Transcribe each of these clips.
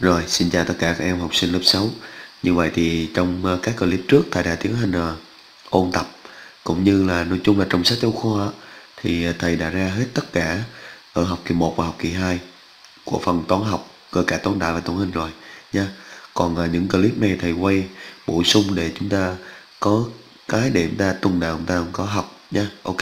Rồi, xin chào tất cả các em học sinh lớp 6. Như vậy thì trong các clip trước thầy đã tiến hành ôn tập cũng như là nói chung là trong sách giáo khoa thì thầy đã ra hết tất cả ở học kỳ 1 và học kỳ 2 của phần toán học, cơ cả toán đại và toán hình rồi nha. Còn những clip này thầy quay bổ sung để chúng ta có cái để chúng ta tuần nào chúng ta cũng có học nha. Ok.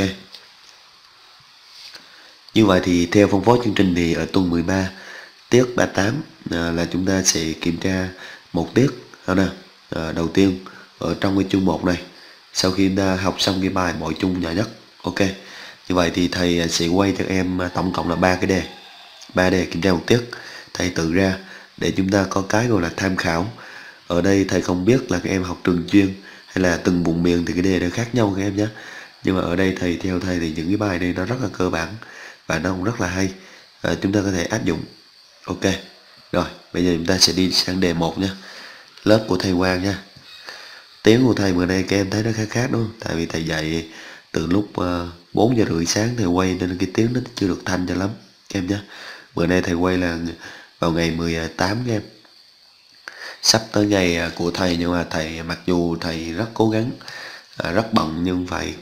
Như vậy thì theo phân phối chương trình thì ở tuần 13 tiết 38 là chúng ta sẽ kiểm tra một tiết nè. Đầu tiên ở trong cái chương 1 này, sau khi chúng ta học xong cái bài bội chung nhỏ nhất. Ok, như vậy thì thầy sẽ quay cho em tổng cộng là 3 đề kiểm tra một tiết, thầy tự ra để chúng ta có cái gọi là tham khảo. Ở đây thầy không biết là các em học trường chuyên hay là từng vùng miền thì cái đề nó khác nhau các em nhé, nhưng mà ở đây theo thầy thì những cái bài này nó rất là cơ bản và nó cũng rất là hay, chúng ta có thể áp dụng. Ok, rồi bây giờ chúng ta sẽ đi sang đề 1 nha. Lớp của thầy Quang nha. Tiếng của thầy bữa nay các em thấy nó khác đúng không? Tại vì thầy dạy từ lúc 4 giờ rưỡi sáng thầy quay nên cái tiếng nó chưa được thanh cho lắm các em nhé. Bữa nay thầy quay là vào ngày 18 các em. Sắp tới ngày của thầy, nhưng mà thầy mặc dù thầy rất cố gắng, rất bận, nhưng phải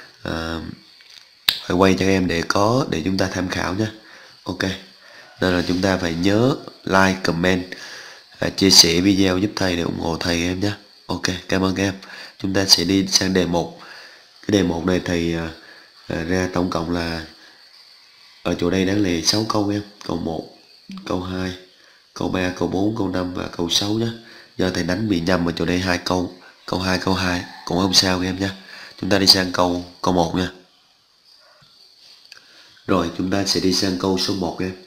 quay cho em để chúng ta tham khảo nhé. Ok, nên là chúng ta phải nhớ like, comment, chia sẻ video giúp thầy để ủng hộ thầy em nhé. Ok, cảm ơn các em. Chúng ta sẽ đi sang đề 1. Cái đề 1 này thầy ra tổng cộng là ở chỗ đây đáng lẽ 6 câu em. Câu 1, câu 2, câu 3, câu 4, câu 5 và câu 6 nhé. Do thầy đánh bị nhầm ở chỗ đây 2 câu. Câu 2 cũng không sao các em nhé. Chúng ta đi sang câu 1 nha. Rồi chúng ta sẽ đi sang câu số 1 em.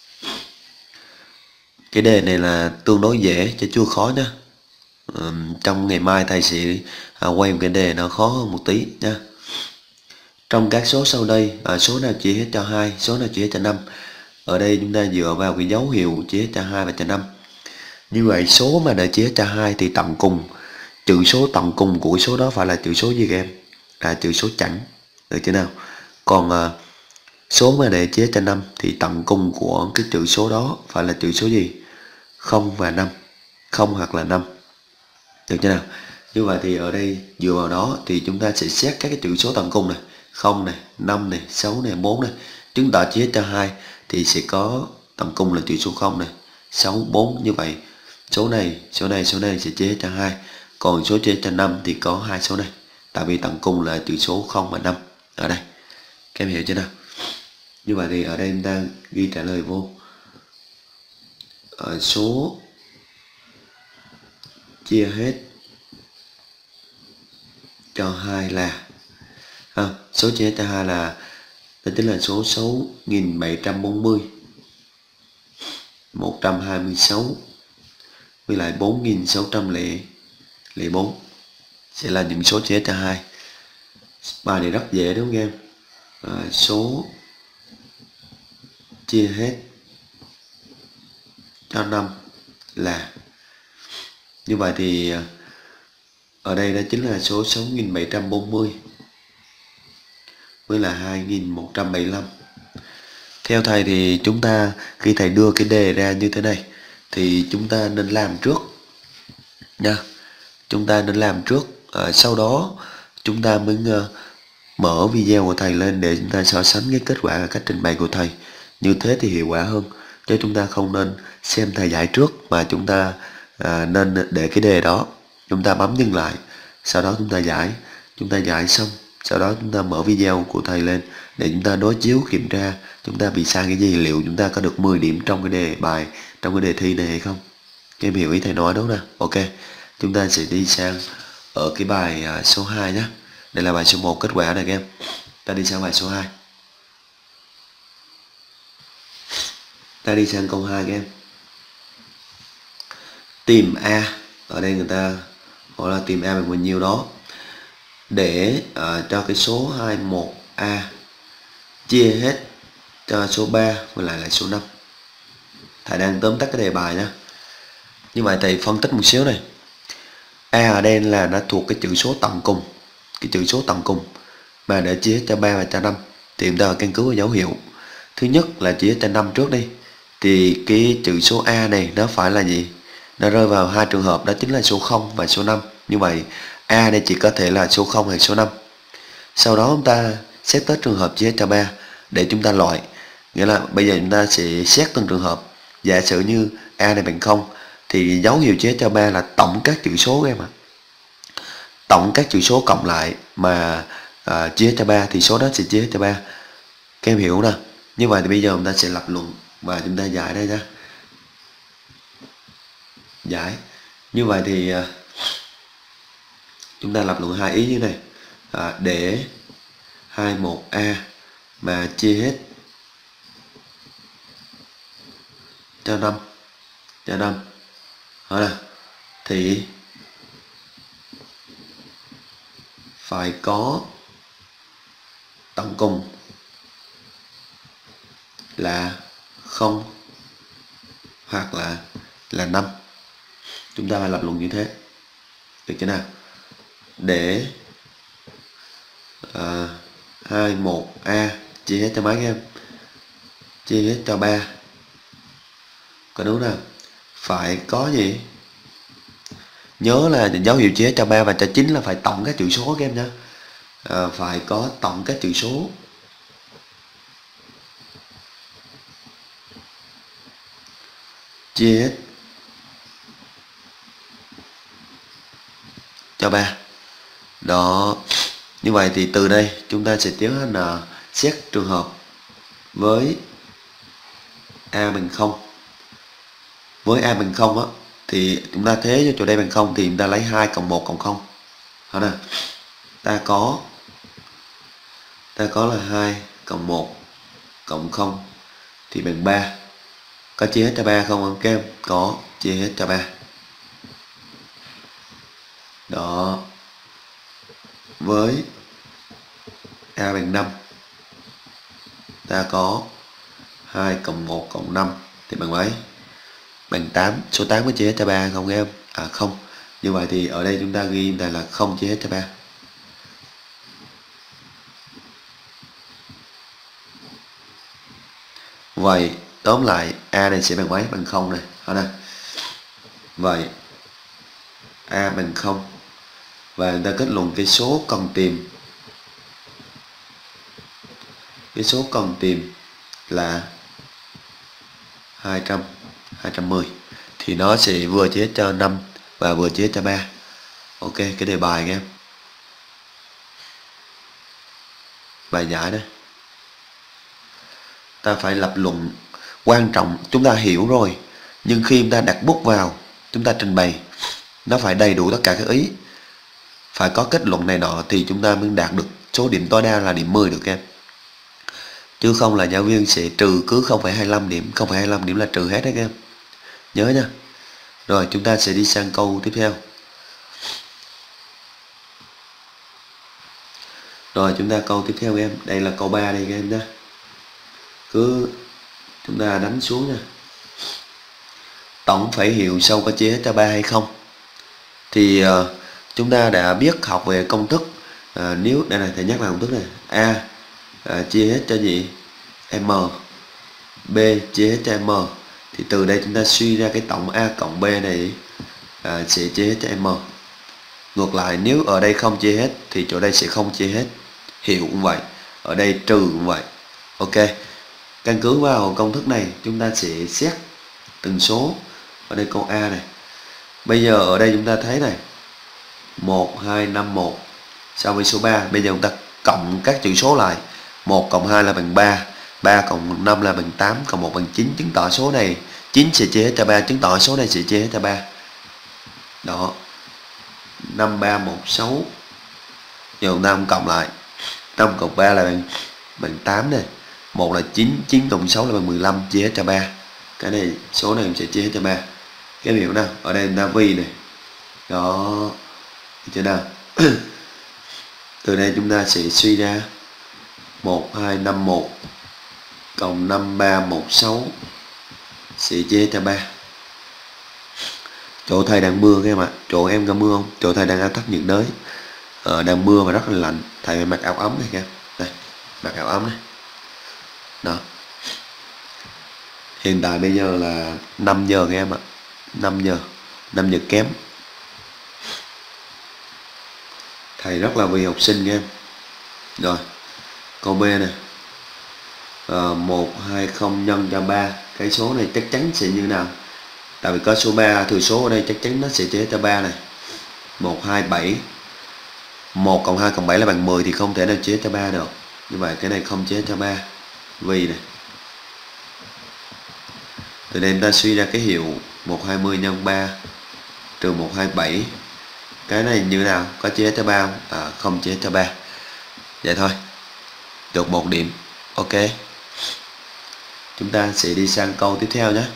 Cái đề này là tương đối dễ chứ chưa khó nhé. Trong ngày mai thầy sẽ quay một cái đề nó khó hơn một tí nha. Trong các số sau đây, số nào chia hết cho 2, số nào chia hết cho 5. Ở đây chúng ta dựa vào cái dấu hiệu chia hết cho 2 và cho 5. Như vậy số mà đã chia hết cho 2 thì tận cùng, chữ số tận cùng của số đó phải là chữ số gì các em? Là chữ số chẵn, được chưa nào? Còn số mà để chia hết cho 5 thì tận cùng của cái chữ số đó phải là chữ số gì? 0 và 5, 0 hoặc là 5. Được chưa nào? Như vậy thì ở đây dựa vào đó thì chúng ta sẽ xét các cái chữ số tận cùng này, 0 này, 5 này, 6 này, 4 này. Chúng ta chia hết cho 2 thì sẽ có tận cùng là chữ số 0 này, 6, 4. Như vậy số này sẽ chia hết cho 2. Còn số chia hết cho 5 thì có 2 số này. Tại vì tận cùng là chữ số 0 và 5 ở đây. Các em hiểu chưa nào? Như vậy thì ở đây chúng ta ghi trả lời vô. Số chia hết cho 2 là số chia hết cho 2 là đó chính là số 6740, 126 với lại 4604 sẽ là những số chia hết cho 2. Bài này rất dễ đúng không em? Số chia hết cho 5 là, như vậy thì ở đây đó chính là số 6740 với là 2175. Theo thầy thì chúng ta khi thầy đưa cái đề ra như thế này thì chúng ta nên làm trước nha. Chúng ta nên làm trước, sau đó chúng ta mới mở video của thầy lên để chúng ta so sánh cái kết quả và cách trình bày của thầy. Như thế thì hiệu quả hơn, chứ chúng ta không nên xem thầy giải trước mà chúng ta nên để cái đề đó, chúng ta bấm dừng lại, sau đó chúng ta giải xong, sau đó chúng ta mở video của thầy lên để chúng ta đối chiếu kiểm tra chúng ta bị sai cái gì, liệu chúng ta có được 10 điểm trong cái đề bài, trong cái đề thi này hay không. Các em hiểu ý thầy nói đúng không nào? Ok, chúng ta sẽ đi sang ở cái bài số 2 nhé. Đây là bài số 1 kết quả này các em. Ta đi sang bài số 2. Ta đi sang câu 2 các em. Tìm A. Ở đây người ta gọi là tìm A bằng bao nhiêu đó. Để cho cái số 21A chia hết cho số 3 và lại là số 5. Thầy đang tóm tắt cái đề bài nhé. Như vậy thầy phân tích một xíu này. A ở đây là nó thuộc cái chữ số tận cùng. Cái chữ số tận cùng mà để chia hết cho 3 và cho 5 thì chúng ta căn cứ vào dấu hiệu. Thứ nhất là chia hết cho 5 trước đi. thì cái chữ số A này nó phải là gì? Nó rơi vào hai trường hợp, đó chính là số 0 và số 5. Như vậy A đây chỉ có thể là số 0 hay số 5. Sau đó chúng ta xét tới trường hợp chia hết cho 3 để chúng ta loại. Nghĩa là bây giờ chúng ta sẽ xét từng trường hợp. Giả sử như A này bằng 0 thì dấu hiệu chia hết cho 3 là tổng các chữ số em ạ. Tổng các chữ số cộng lại mà chia hết cho 3 thì số đó sẽ chia hết cho 3. Các em hiểu nè. Như vậy thì bây giờ chúng ta sẽ lập luận và chúng ta giải đây nha. Giải. Như vậy thì chúng ta lập luận hai ý như này. Để 21A mà chia hết cho 5 thì phải có tổng cùng là 0 hoặc là 5. Chúng ta phải lập luận như thế. Được chưa nào? Để 21A chia hết cho mấy em? Chia hết cho 3. Có đúng nào? Phải có gì? Nhớ là dấu hiệu chia hết cho 3 và cho 9 là phải tổng các chữ số các em nhé. Phải có tổng các chữ số. Chia hết cho 3. Đó. Như vậy thì từ đây chúng ta sẽ tiến hành xét trường hợp với A bằng 0. Với A bằng 0 á thì chúng ta thế cho chỗ đây bằng 0 thì chúng ta lấy 2 cộng 1 cộng 0. Đó nè. Ta có là 2 cộng 1 cộng 0 thì bằng 3. Có chia hết cho 3 không các em? Có, chia hết cho 3. Đó. Với A bằng 5 ta có 2 cộng 1 cộng 5 thì bằng mấy? Bằng 8. Số 8 có chia hết cho 3 không các em? Không. Như vậy thì ở đây chúng ta ghi là không chia hết cho 3. Vậy tóm lại A này sẽ bằng mấy? Bằng 0 này. Đó nè. Vậy A bằng 0. Và chúng ta kết luận cái số cần tìm. Cái số cần tìm là 210. Thì nó sẽ vừa chia hết cho 5 và vừa chia hết cho 3. Ok, cái đề bài các em. Bài giải đây. Ta phải lập luận. Quan trọng chúng ta hiểu rồi, nhưng khi chúng ta đặt bút vào, chúng ta trình bày nó phải đầy đủ tất cả các ý. Phải có kết luận này nọ thì chúng ta mới đạt được số điểm tối đa là điểm 10 được em. Chứ không là giáo viên sẽ trừ cứ 0,25 điểm. 0,25 điểm là trừ hết đấy các em. Nhớ nha. Rồi chúng ta sẽ đi sang câu tiếp theo. Rồi chúng ta câu tiếp theo em. Đây là câu 3 đây các em nhé. Cứ chúng ta đánh xuống nha. Tổng phẩy hiệu sau có chia hết cho 3 hay không? Thì chúng ta đã biết học về công thức. Nếu đây này thầy nhắc lại công thức này. A chia hết cho gì? M. B chia hết cho M. Thì từ đây chúng ta suy ra cái tổng A cộng B này sẽ chia hết cho M. Ngược lại nếu ở đây không chia hết thì chỗ đây sẽ không chia hết. Hiệu cũng vậy. Ở đây trừ cũng vậy. Ok. Căn cứ vào công thức này chúng ta sẽ xét từng số. Ở đây câu A này. Bây giờ ở đây chúng ta thấy này 1, 2, 5, 1 so với số 3. Bây giờ chúng ta cộng các chữ số lại. 1 cộng 2 là bằng 3, 3 cộng 5 là bằng 8, cộng 1 bằng 9. Chứng tỏ số này 9 sẽ chia hết cho 3. Chứng tỏ số này sẽ chia hết cho 3. Đó. 5, 3, 1, 6. Giờ chúng ta không cộng lại. 5 cộng 3 là bằng 8 này. 1 là 9, 9 cộng 6 là bằng 15, chia hết cho 3. Cái này số này sẽ chia hết cho 3. Cái biểu nào? Ở đây chúng ta vi này. Đó. Được chưa nào? Từ đây chúng ta sẽ suy ra 1, 2, 5, 1 cộng 5, 3, 1, 6 sẽ chia cho 3. Chỗ thầy đang mưa các em ạ. Chỗ em có mưa không? Chỗ thầy đang áp thấp nhiệt đới. Đang mưa và rất là lạnh. Thầy phải mặc áo ấm này các em. Đây, mặc áo ấm này. Đó. Hiện tại bây giờ là 5 giờ các em ạ. 5 giờ kém. Thầy rất là vì học sinh các em. Rồi, câu B này. 120 nhân cho 3. Cái số này chắc chắn sẽ như nào? Tại vì có số 3, thừa số ở đây chắc chắn nó sẽ chia cho 3 này. 127. 1 cộng 2 cộng 7 là bằng 10 thì không thể nào chia cho 3 được. Như vậy cái này không chia cho 3. Vì này. Từ đây ta suy ra cái hiệu 120 nhân 3 trừ 127. Cái này như nào? Có chia cho 3 không? Không chia cho 3. Vậy thôi. Được 1 điểm. Ok. Chúng ta sẽ đi sang câu tiếp theo nhé.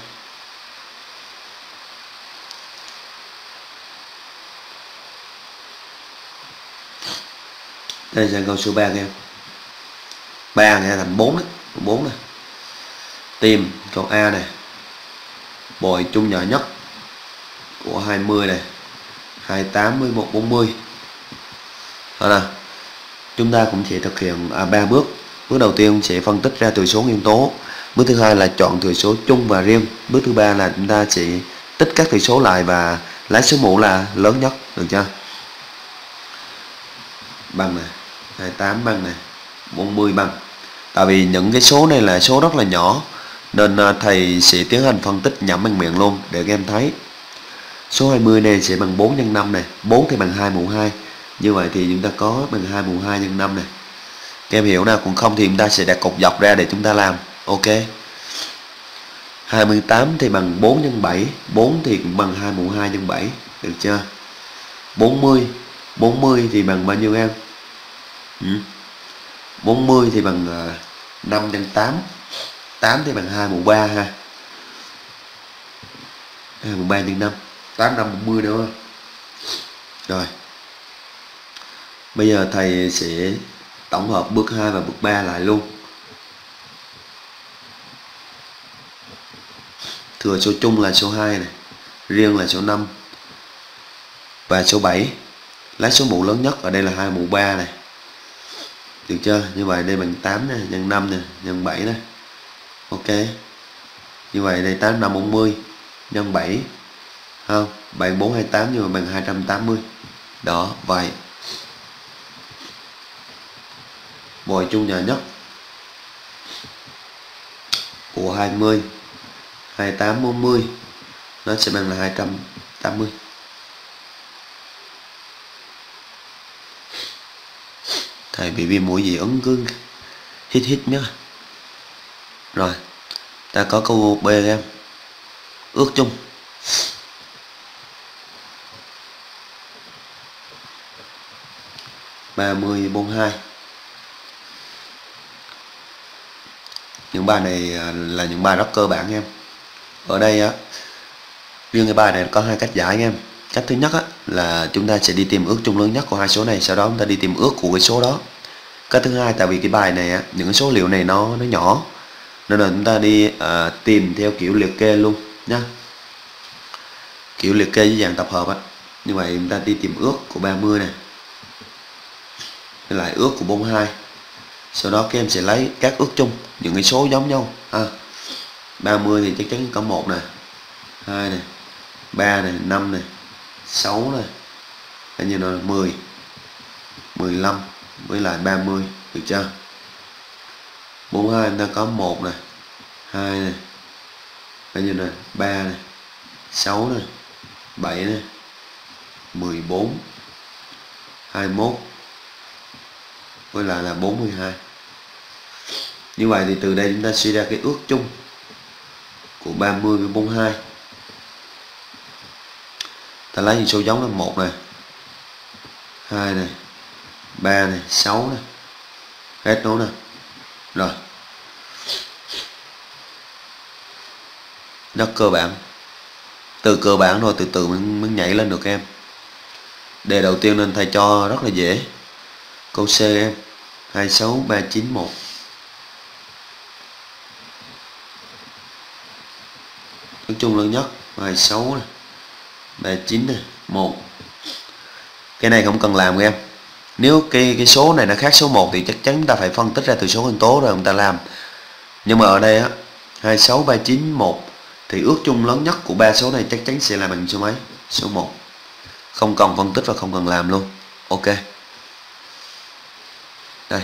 Đây sang câu số 3 em. 3 này thành 4 đấy. 4 này. Tìm câu A này. Bội chung nhỏ nhất của 20 này. 28 với 140. Đó là chúng ta cũng sẽ thực hiện 3 bước. Bước đầu tiên sẽ phân tích ra thừa số nguyên tố. Bước thứ hai là chọn thừa số chung và riêng. Bước thứ ba là chúng ta sẽ tích các thừa số lại và lấy số mũ là lớn nhất, được chưa? Bằng này, 28 bằng này, 40 bằng. Tại vì những cái số này là số rất là nhỏ nên thầy sẽ tiến hành phân tích nhẩm bằng miệng luôn để các em thấy. Số 20 này sẽ bằng 4 nhân 5 này, 4 thì bằng 2 mũ 2. Như vậy thì chúng ta có bằng 2 mũ 2 nhân 5 này. Các em hiểu nào? Cũng không thì chúng ta sẽ đặt cột dọc ra để chúng ta làm. Ok. 28 thì bằng 4 nhân 7, 4 thì cũng bằng 2 mũ 2 nhân 7, được chưa? 40 thì bằng bao nhiêu em? 40 thì bằng 5 nhân 8. 8 thì bằng 2 mũ 3 ha. 2 mũ 3 nhân 5. 8 5 40 đúng không? Rồi. Bây giờ thầy sẽ tổng hợp bước 2 và bước 3 lại luôn. Thừa số chung là số 2 này, riêng là số 5 và số 7. Lấy số mũ lớn nhất ở đây là 2 mũ 3 này. Được chưa? Như vậy đây bằng 8 này, nhân 5 này, nhân 7 này. Ok. Như vậy đây 8 5 40 nhân 7. Không, 7 4 28 nhưng mà bằng 280. Đó, vậy. Bội chung nhỏ nhất của 20, 28 40 nó sẽ bằng là 280. Thầy bị viêm mũi dị ứng cứ hít nhá. Rồi, ta có câu B em. Ước chung. Ba mươi 42. Những bài này là những bài rất cơ bản em. Ở đây á, riêng cái bài này có hai cách giải em. Cách thứ nhất á, là chúng ta sẽ đi tìm ước chung lớn nhất của hai số này, sau đó chúng ta đi tìm ước của cái số đó. Cách thứ hai, tại vì cái bài này á, những cái số liệu này nó nhỏ nên là chúng ta đi tìm theo kiểu liệt kê luôn nhá. Kiểu liệt kê với dạng tập hợp á. Như vậy chúng ta đi tìm ước của 30 này, với lại ước của 42. Sau đó các em sẽ lấy các ước chung những cái số giống nhau. 30 thì chắc chắn có 1 này, 2 này, 3 này, 5 này, 6 này, bao nhiêu là 10, 15 với lại 30, được chưa? 42 chúng ta có 1 này, 2 này, bao nhiêu này, 3 này, 6 này, 7 này, 14, 21 với lại là 42. Như vậy thì từ đây chúng ta suy ra cái ước chung của 30 với 42. Ta lấy những số giống là 1 này, 2 này, 3 này, 6 này. Hết đúng nè. Rồi. Rất cơ bản. Từ cơ bản rồi từ từ mới nhảy lên được em. Đề đầu tiên nên thầy cho rất là dễ. Câu C em. 26391. Ước chung lớn nhất 26 này, 39 này, 1. Cái này không cần làm em. Nếu cái số này nó khác số 1 thì chắc chắn ta phải phân tích ra từ số nguyên tố rồi chúng ta làm. Nhưng mà ở đây á 26, 39, 1 thì ước chung lớn nhất của ba số này chắc chắn sẽ là bằng số mấy? Số 1. Không cần phân tích và không cần làm luôn. Ok. Đây.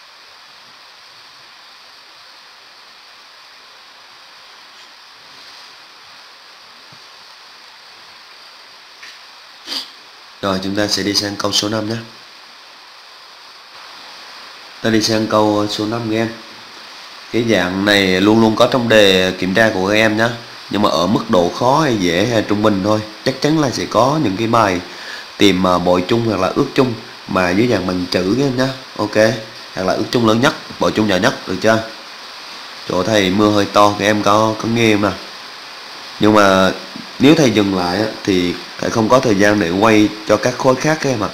Rồi chúng ta sẽ đi sang câu số 5 nhé. Ta đi sang câu số 5 các em. Cái dạng này luôn luôn có trong đề kiểm tra của các em nhé. Nhưng mà ở mức độ khó hay dễ hay trung bình thôi. Chắc chắn là sẽ có những cái bài tìm bội chung hoặc là ước chung mà dưới dạng bằng chữ các em nhé. Ok. Hoặc là ước chung lớn nhất, bội chung nhỏ nhất, được chưa? Chỗ thầy mưa hơi to, các em có nghe mà. Nhưng mà nếu thầy dừng lại thì thầy không có thời gian để quay cho các khối khác các em ạ.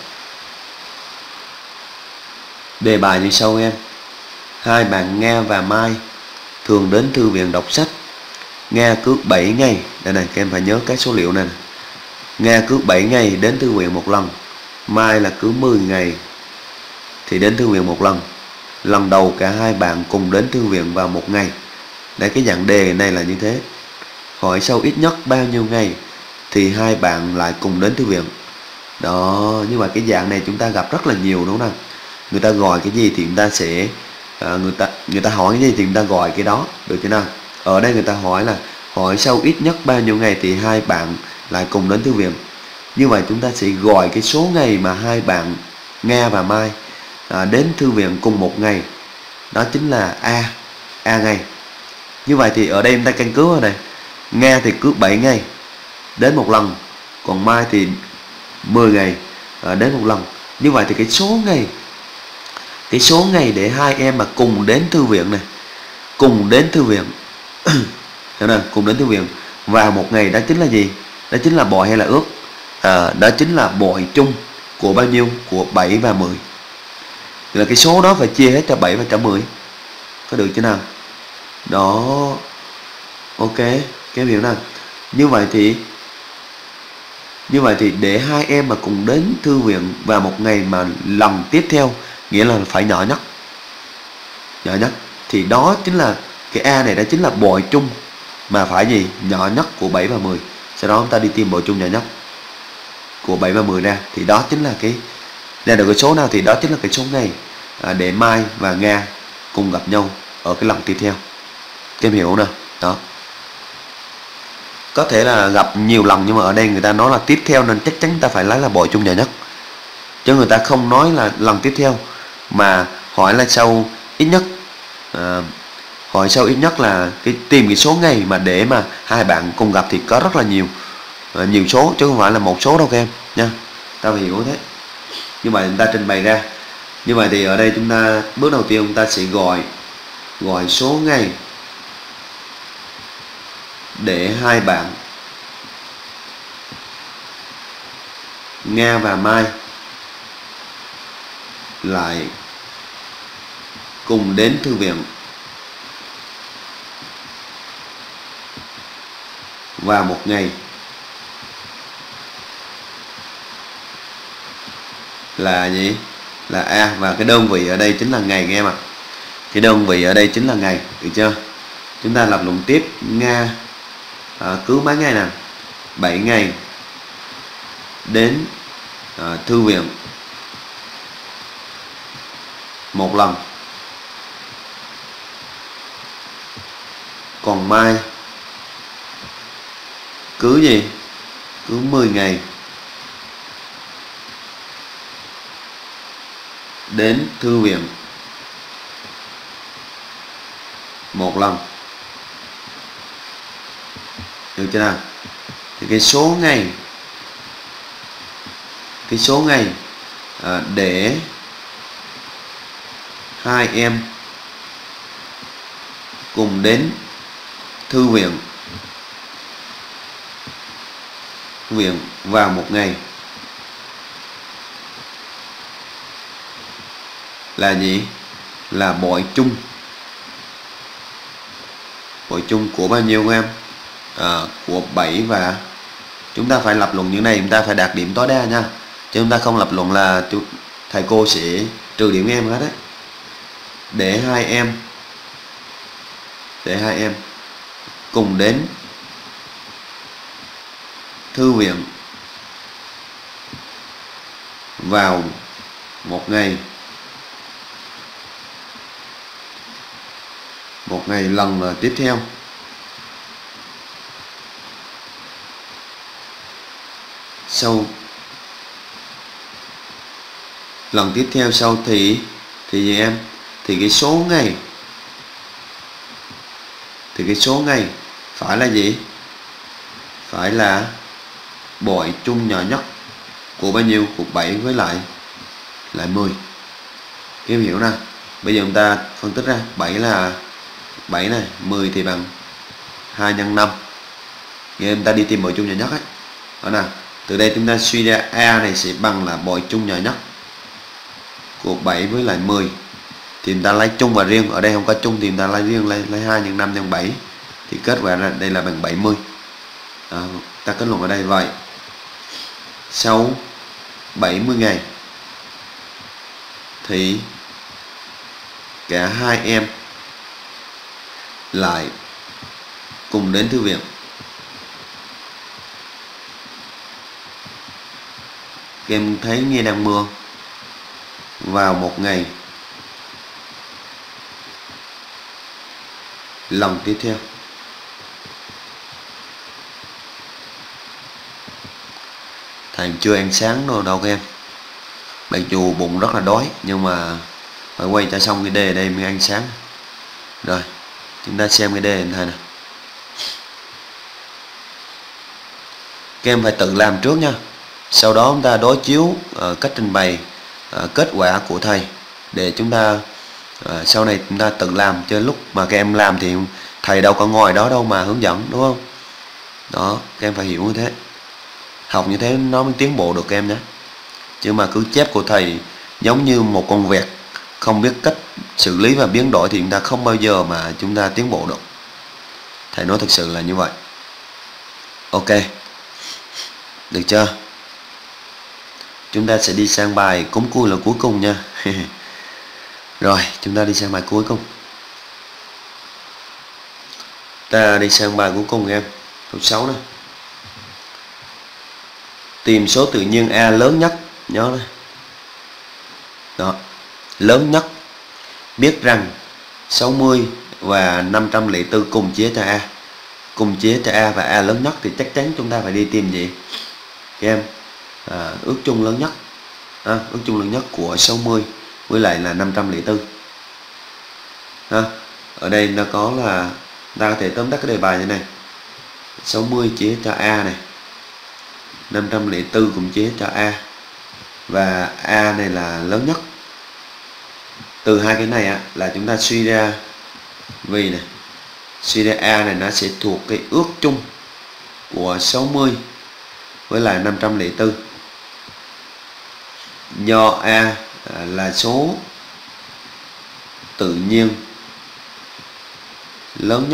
Đề bài như sau em. Hai bạn Nga và Mai thường đến thư viện đọc sách. Nga cứ 7 ngày, đây này các em phải nhớ cái số liệu này. Nga cứ 7 ngày đến thư viện một lần. Mai là cứ 10 ngày thì đến thư viện một lần. Lần đầu cả hai bạn cùng đến thư viện vào một ngày. Đấy, cái dạng đề này là như thế. Hỏi sau ít nhất bao nhiêu ngày thì hai bạn lại cùng đến thư viện. Đó, nhưng mà cái dạng này chúng ta gặp rất là nhiều đúng không nào? Người ta gọi cái gì thì chúng ta sẽ người ta hỏi cái gì thì chúng ta gọi cái đó, được chưa nào? Ở đây người ta hỏi là hỏi sau ít nhất bao nhiêu ngày thì hai bạn lại cùng đến thư viện. Như vậy chúng ta sẽ gọi cái số ngày mà hai bạn Nga và Mai đến thư viện cùng một ngày, đó chính là A ngày. Như vậy thì ở đây chúng ta căn cứ vào này. Nga thì cứ 7 ngày đến một lần, còn Mai thì 10 ngày đến một lần. Như vậy thì cái số ngày để hai em mà cùng đến thư viện này, cùng đến thư viện hiểu nào? Cùng đến thư viện vào một ngày, đó chính là gì? Đó chính là bội hay là ước? Đó chính là bội chung của bao nhiêu? Của 7 và 10. Thì là cái số đó phải chia hết cho 7 và cho 10. Có được chưa nào? Đó. Ok, cái hiểu nào? Như vậy thì để hai em mà cùng đến thư viện vào một ngày mà lần tiếp theo, nghĩa là phải nhỏ nhất. Nhỏ nhất thì đó chính là cái A này, đó chính là bội chung mà phải gì? Nhỏ nhất của 7 và 10. Sau đó chúng ta đi tìm bội chung nhỏ nhất của 7 và 10 ra, thì đó chính là cái ra được cái số nào thì đó chính là cái số ngày để Mai và Nga cùng gặp nhau ở cái lần tiếp theo. Các em hiểu không nào? Đó. Có thể là gặp nhiều lần, nhưng mà ở đây người ta nói là tiếp theo nên chắc chắn ta phải lấy là bội chung nhỏ nhất. Chứ người ta không nói là lần tiếp theo, mà hỏi là sau ít nhất hỏi sau ít nhất là tìm cái số ngày mà để mà hai bạn cùng gặp thì có rất là nhiều số, chứ không phải là một số đâu các em nha. Ta phải hiểu thế. Như vậy người ta trình bày ra. Như vậy thì ở đây chúng ta bước đầu tiên chúng ta sẽ gọi số ngày để hai bạn Nga và Mai lại cùng đến thư viện vào một ngày là gì? Là A, và cái đơn vị ở đây chính là ngày nghe mà. Cái đơn vị ở đây chính là ngày, được chưa? Chúng ta lập luận tiếp. Nga cứ mấy ngày nào? 7 ngày đến thư viện một lần. Còn Mai cứ gì? Cứ 10 ngày đến thư viện một lần. Được chưa nào? Thì cái số ngày để hai em cùng đến thư viện vào một ngày là gì? Là bội chung. Bội chung của bao nhiêu em? Của 7 và chúng ta phải lập luận những này, chúng ta phải đạt điểm tối đa nha. Chứ chúng ta không lập luận là thầy cô sẽ trừ điểm em hết đấy. Để hai em cùng đến thư viện vào một ngày lần tiếp theo. Sau lần tiếp theo sau thì gì em? Thì cái số ngày phải là gì? Phải là bội chung nhỏ nhất của bao nhiêu? Của 7 với lại 10. Em hiểu nè. Bây giờ chúng ta phân tích ra 7 là 7 này, 10 thì bằng 2 nhân 5. Giờ chúng ta đi tìm bội chung nhỏ nhất ấy. Đó nè. Từ đây chúng ta suy ra A này sẽ bằng là bội chung nhỏ nhất của 7 với lại 10. Thì chúng ta lấy chung và riêng. Ở đây không có chung thì chúng ta lấy riêng, lấy 2 nhân 5 nhân 7. Thì kết quả là đây là bằng 70. Đó, ta kết luận ở đây vậy. Sau 70 ngày thì cả hai em lại cùng đến thư viện. Em thấy nghe đang mưa. Vào một ngày lần tiếp theo. Thầy chưa ăn sáng đâu các em. Mặc dù bụng rất là đói nhưng mà phải quay cho xong cái đề ở đây mới ăn sáng. Rồi chúng ta xem cái đề này nè. Các em phải tự làm trước nha. Sau đó chúng ta đối chiếu cách trình bày kết quả của thầy để chúng ta sau này chúng ta tự làm, chứ lúc mà các em làm thì thầy đâu có ngồi đó đâu mà hướng dẫn, đúng không? Đó, các em phải hiểu như thế. Học như thế nó mới tiến bộ được các em nhé. Chứ mà cứ chép của thầy giống như một con vẹt, không biết cách xử lý và biến đổi thì chúng ta không bao giờ mà chúng ta tiến bộ được. Thầy nói thực sự là như vậy. Ok, được chưa? Chúng ta sẽ đi sang bài cúng cui là cuối cùng nha. Rồi, chúng ta đi sang bài cuối cùng. Ta đi sang bài cuối cùng em. Câu 6 này. Tìm số tự nhiên A lớn nhất. Nhớ đây. Đó. Lớn nhất. Biết rằng 60 và 504 cùng chia cho A. Cùng chia cho A và A lớn nhất thì chắc chắn chúng ta phải đi tìm gì? Các em, ước chung lớn nhất. Ước chung lớn nhất của 60 với lại là 504. Ở đây nó có là ta có thể tóm tắt cái đề bài như này. 60 chia cho A này, 504 cũng chia cho A, và A này là lớn nhất. Từ hai cái này là chúng ta suy ra vì này, suy ra A này nó sẽ thuộc cái ước chung của 60 với lại 504. Do A là số tự nhiên lớn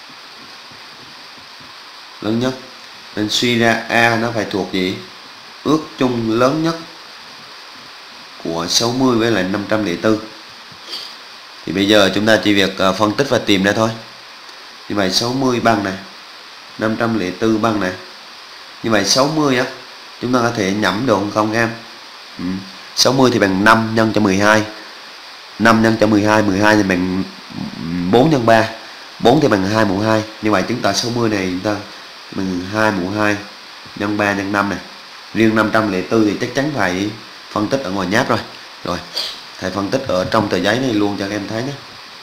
nhất nên suy ra A nó phải thuộc gì? Ước chung lớn nhất của 60 với lại 504. Thì bây giờ chúng ta chỉ việc phân tích và tìm ra thôi. Như vậy 60 bằng này, 504 bằng này. Như vậy 60 chúng ta có thể nhẩm được không em? 60 thì bằng 5 nhân cho 12. 5 nhân cho 12, 12 thì bằng 4 nhân 3. 4 thì bằng 2 mũ 2. Như vậy chứng tỏ 60 này chúng ta bằng 2 mũ 2 nhân 3 nhân 5 này. Riêng 504 thì chắc chắn phải phân tích ở ngoài nháp rồi. Rồi, thầy phân tích ở trong tờ giấy này luôn cho các em thấy nhé.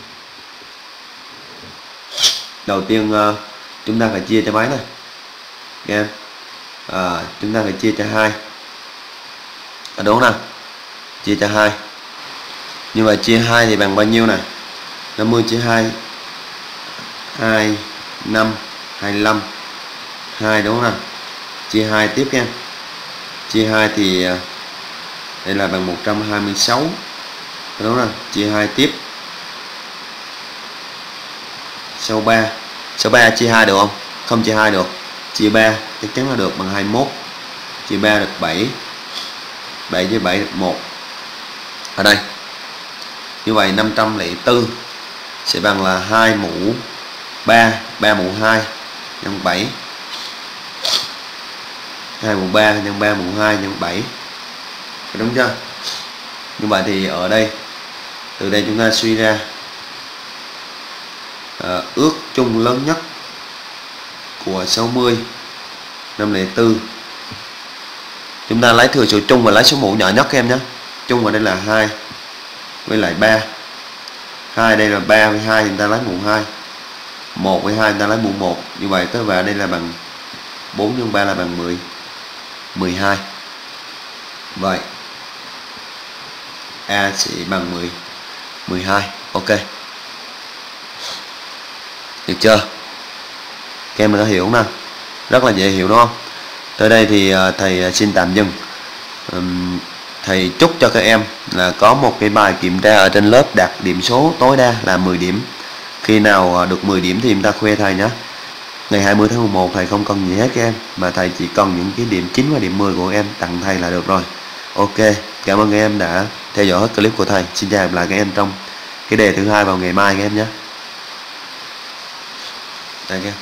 Đầu tiên chúng ta phải chia cho mấy này. Các em, chúng ta phải chia cho 2. Đúng nào? Chia cho 2. Như vậy chia 2 thì bằng bao nhiêu này? 50 chia 2 2, 5, 25 2, đúng không nào? Chia 2 tiếp em. Chia 2 thì đây là bằng 126. Đúng không nào? Chia 2 tiếp. Sau 3 chia 2 được không? Không chia 2 được. Chia 3 chắc chắn là được, bằng 21. Chia 3 được 7. 7 chia 7 được 1. Ở đây. Như vậy 504 sẽ bằng là 2 mũ 3 mũ 2 nhân 7, 2 mũ 3 nhân 3 mũ 2 nhân 7, đúng chưa? Như vậy thì ở đây, từ đây chúng ta suy ra ước chung lớn nhất của 60 504. Chúng ta lấy thừa số chung và lấy số mũ nhỏ nhất các em nhé. Chung ở đây là 2 với lại 3. 2 đây là 3 với 2 chúng ta lấy mũ 2. 1 với 2 chúng ta lấy mũ 1. Như vậy tới vào đây là bằng 4 nhân 3 là bằng 12. Vậy A sẽ bằng 12. Ok. Được chưa? Các em có hiểu không nào? Rất là dễ hiểu đúng không? Tới đây thì thầy xin tạm dừng. Thầy chúc cho các em là có một cái bài kiểm tra ở trên lớp đạt điểm số tối đa là 10 điểm. Khi nào được 10 điểm thì chúng ta khoe thầy nhé. Ngày 20 tháng 11 thầy không cần gì hết các em, mà thầy chỉ cần những cái điểm 9 và điểm 10 của em tặng thầy là được rồi. Ok, cảm ơn các em đã theo dõi hết clip của thầy. Xin chào lại các em trong cái đề thứ hai vào ngày mai các em nhé. Đây các em.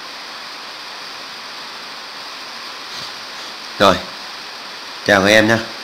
Rồi, chào các em nhé.